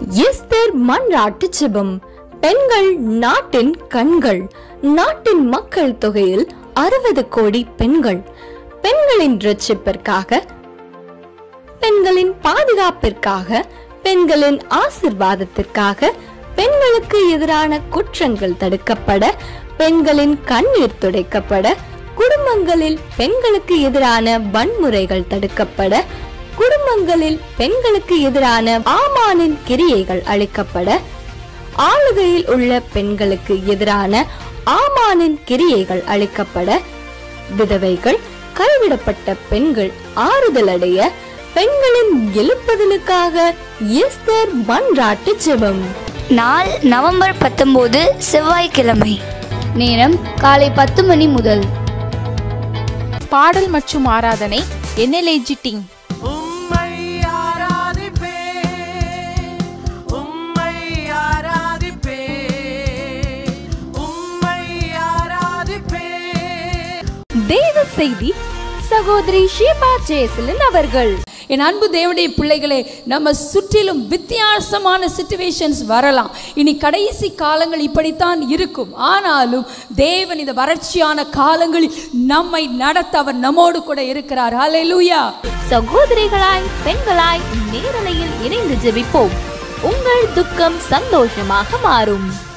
Esther மன்றாட்டு ஜெபம். பெண்கள் நாட்டின் கண்கள். நாட்டின் மக்கள் தொகையில் 60 கோடி பெண்கள். பெண்களின் ரட்சிப்பிற்காக, பெண்களின் பாதுகாப்பிற்காக, பெண்களின் ஆசிர்வாதத்திற்காக, பெண்களுக்கு எதிரான குற்றங்கள் தடுக்கப்பட, பெண்களின் கண்ணீர் துடைக்கப்பட, குடும்பங்களில் பெண்களுக்கு எதிரான வன்முறைகள் தடுக்கப்பட, குடும்பங்களில் பெண்களுக்கு எதிரான ஆமானின் கிரியைகள் அழிக்கப்பட, ஆளுகையில் உள்ள பெண்களுக்கு எதிரான ஆமானின் கிரியைகள் அழிக்கப்பட, விதவைகள், கைவிடப்பட்ட பெண்கள் ஆறுதல் அடைய, பெண்களின் எழுப்புதலுக்காக எஸ்தர் மன்றாட்டு ஜெபம். நாள் நவம்பர் 19 செவ்வாய்க்கிழமை. நேரம் காலை 10 மணி முதல். பாடல் மற்றும் ஆராதனை NLAG டீம். தேவ செய்தி சகோதரி ஷீபா ஜெயசீலன் அவர்கள். என் அன்பு தேவனுடைய பிள்ளைகளே, நம்ம சுற்றிலும் வித்தியாசமான சிச்சுவேஷன்ஸ் வரலாம். இனி கடைசி காலங்கள் இப்படித்தான் இருக்கும். ஆனாலும் தேவன் இந்த வறட்சியான காலங்களில் நம்மை நடத்த அவர் நம்மோடு கூட இருக்கிறார். ஹல்லேலூயா. சகோதரிகளாய், பெண்களாய் நேரலையில் இணைந்து ஜெபிப்போம். உங்கள் துக்கம் சந்தோஷமாக மாறும்.